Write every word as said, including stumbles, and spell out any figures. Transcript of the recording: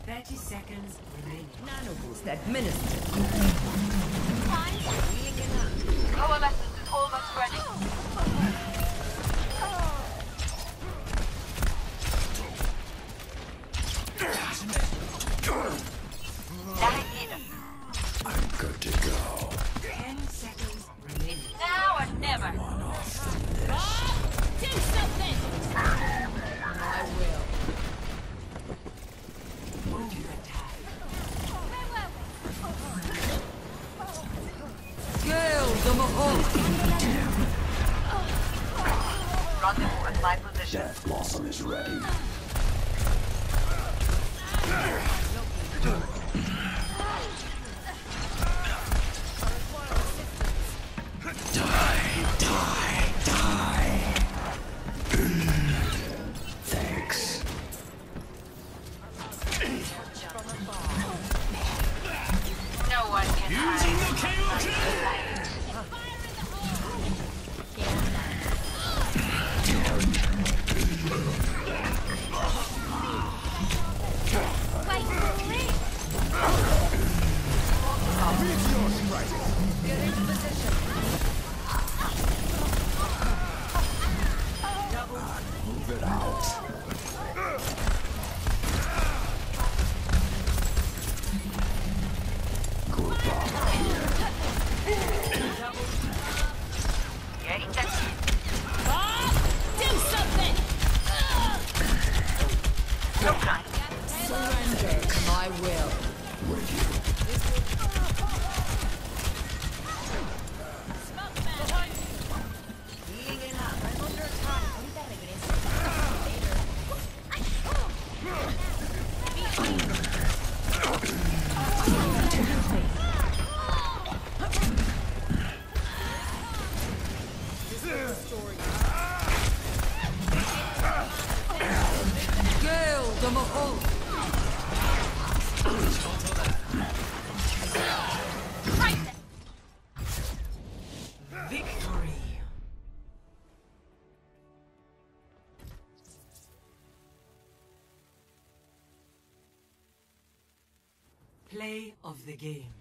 thirty seconds remaining. Nanoboost administered. Coalescence is almost ready. I'm good to go. Ten seconds remaining. Now or never. One off from this. Do something! I will. Gale the Mahawk! Rendezvous at my position. Death Blossom is ready. Die, die, die. Thanks. No one can hide. Move it out. Group up here. Yeah, that's Do something! no kind. Surrender to my will. With you. Gale the Mahawk! Victory. Play of the game.